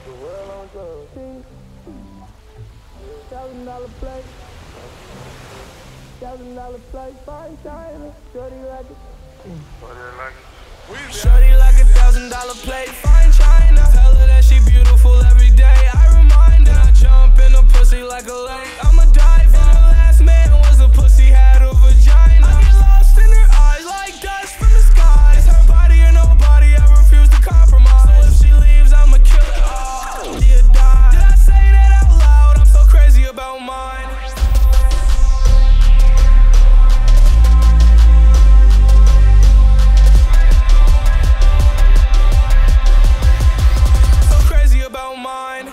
The world on drugs. $1,000 plate. $1,000 plate. Fine China. Shorty like it. Shorty like $1,000 plate. Fine China. Tell her that she beautiful every day. I remind her. I jump in the pussy like a lake. I'm a diver. The last man was a pussy, had a vagina. I get lost in her eyes like dust from the sky. It's her body or nobody. I refuse to compromise. So if she leaves, I'ma kill her. Oh, she'll die. Did I say that out loud? I'm so crazy about mine. About mine.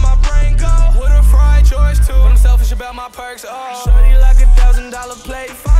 My perks, oh. Shorty like $1,000 plate.